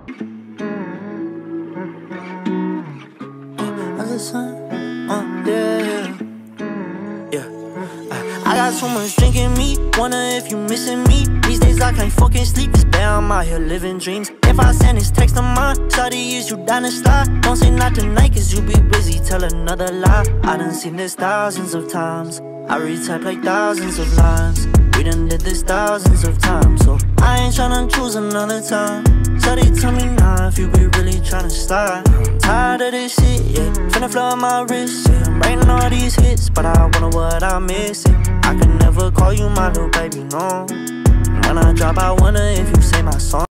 I got so much drink in me, wonder if you missing me. These days I can't fucking sleep, it's bad, I'm out here living dreams. If I send this text of mine, shawty, is you down to slide? Don't say not tonight, cause you be busy, tell another lie. I done seen this thousands of times, I retype like thousands of lines. We done did this thousands of times, so I ain't tryna choose another time. Shawty, tell me now if you be really tryna slide. Tired of this shit, yeah, finna flood my wrist, yeah. I'm writing all these hits, but I wonder what I'm missing. I can never call you my little baby, no. When I drop, I wonder if you say my song.